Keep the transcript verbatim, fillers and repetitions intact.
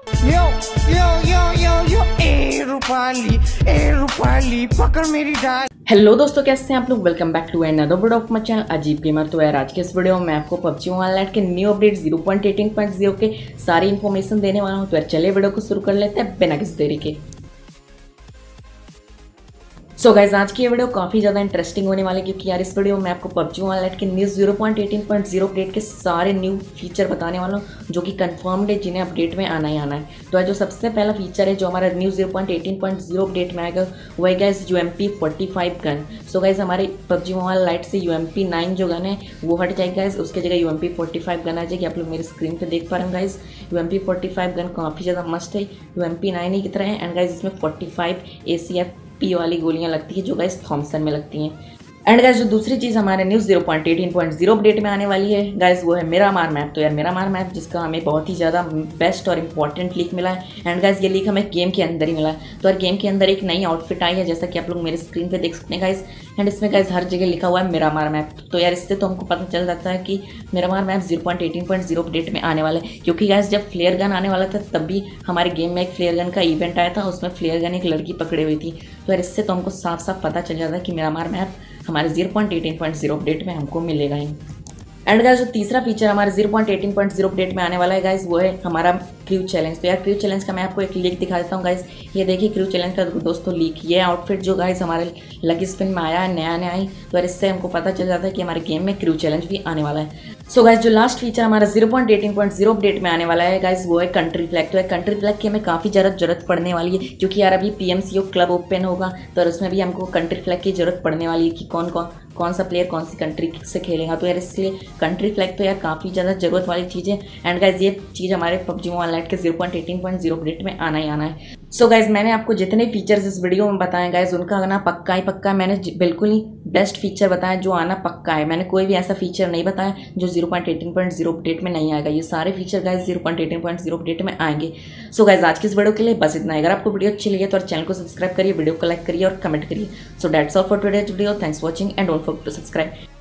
यो यो यो यो यो ए रूपाली ए रूपाली पकड़ मेरी डाल। हेलो दोस्तों, कैसे हैं आप लोग। Welcome back to another video of my channel Ajeeb gamer. तो यार आज के इस वीडियो में मैं आपको पबजी मोबाइल लाइट के new update zero point eighteen point zero के सारी इन्फॉर्मेशन देने वाला हूं। तो यार चलिए वीडियो को शुरू कर लेते हैं बिना किसी देरी के। सो so गाइज आज की ये वीडियो काफ़ी ज़्यादा इंटरेस्टिंग होने वाली है, क्योंकि यार इस वीडियो में मैं आपको पबजी मोबाइल लाइट के new zero point eighteen point zero update के सारे न्यू फीचर बताने वाला हूँ, जो कि कंफर्म्ड है, जिन्हें अपडेट में आना ही आना है। तो यार जो सबसे पहला फीचर है जो हमारा new zero point eighteen point zero update में आएगा, वो है guys U M P forty five gun. So guys हमारे पबजी मोबाइल लाइट से यू एम पी नाइन जो गन है वो हट जाएगी गाइज, उसके जगह U M P forty five gun आ जाएगी। आप लोग मेरे स्क्रीन पर देख पा रहे हैं guys, U M P forty five gun काफ़ी ज़्यादा मस्त है, यू एम पी नाइन ही की तरह है। एंड गाइज इसमें forty five A C F P वाली गोलियां लगती है, जो गाइस थॉमसन में लगती हैं। एंड गाइस जो दूसरी चीज़ हमारे new zero point eighteen point zero update में आने वाली है गाइस, वो है मिरामार मैप। तो यार मिरामार मैप जिसका हमें बहुत ही ज़्यादा बेस्ट और इंपॉर्टेंट लीक मिला है। एंड गाइस ये लीक हमें गेम के अंदर ही मिला है। तो यार गेम के अंदर एक नई आउटफिट आई है, जैसा कि आप लोग मेरे स्क्रीन पे देख सकते हैं गाइस। एंड इसमें गाइस हर जगह लिखा हुआ है मिरामार मैप। तो यार इससे तो हमको पता चल जाता है कि Miramar map zero point eighteen point zero update में आने वाला है, क्योंकि गाइस जब फ्लेयर गन आने वाला था तब भी हमारे गेम में एक फ्लेयर गन का इवेंट आया था, उसमें फ्लेयर गन एक लड़की पकड़े हुई थी। तो यार इससे तो हमको साफ साफ पता चल जाता है कि मिरामार मैप हमारे zero point eighteen point zero update में हमको मिलेगा ही। एंड गाइस जो तीसरा फीचर हमारे zero point eighteen point zero update में आने वाला है गाइस, वो है हमारा क्रू चैलेंज। तो यार क्रू चैलेंज का मैं आपको एक लीक दिखा देता हूँ गाइस। ये देखिए क्रू चैलेंज का दोस्तों लीक, ये आउटफिट जो गाइस हमारे लकी स्पिन में आया है, नया नया ही। तो यार इससे हमको पता चल जाता है कि हमारे गेम में क्रू चैलेंज भी आने वाला है। सो गाइस जो लास्ट फीचर हमारा zero point eighteen point zero update में आने वाला है गाइस, वो है कंट्री फ्लैग। तो यार कंट्री फ्लैग की हमें काफ़ी ज़्यादा जरूरत पड़ने वाली है, क्योंकि यार अभी P M C O club open होगा, तो उसमें भी हमको कंट्री फ्लैग की जरूरत पड़ने वाली है कि कौन कौन कौन सा प्लेयर कौन सी कंट्री से खेलेगा। तो यार इसलिए कंट्री फ्लैग तो यार काफ़ी ज़्यादा जरूरत वाली चीज़ है। एंड गाइस ये चीज़ हमारे पबजी मोबाइल लाइट के zero point eighteen point zero update में आना ही आना है। सो गाइज मैंने आपको जितने फीचर्स इस वीडियो में बताए गाइज, उनका आना पक्का ही पक्का है। मैंने बिल्कुल ही बेस्ट फीचर बताया जो आना पक्का है। मैंने कोई भी ऐसा फीचर नहीं बताया जो zero point eighteen point zero update में नहीं आएगा। ये सारे feature guys zero point eighteen point zero update में आएंगे। सो गाइज आज की इस वीडियो के लिए बस इतना है। अगर आपको वीडियो अच्छी लगी तो चैनल को सब्सक्राइब करिए, वीडियो को लाइक करिए और कमेंट करिए। So that's all for today's video. Thanks for watching and don't forget to subscribe.